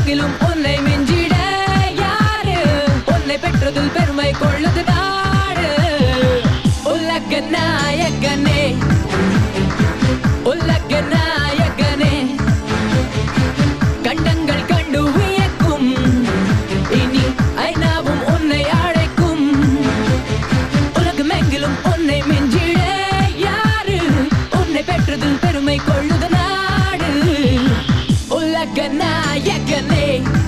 எங்கிலும் உன்னை மிஞ்சிட யாரு உன்னை பெற்றதில் பெருமை கொள்ளுது நாடு உலக நாயகனே உலக நாயகனே கண்டங்கள் கண்டு வியக்கும் இனி ஐநாவும் உன்னை அழைக்கும் உலகம் எங்கிலும் உன்னை மிஞ்சிட யாரு உன்னை பெற்றதில் பெருமை கொள்ளுது நாடு உலக நாயகனே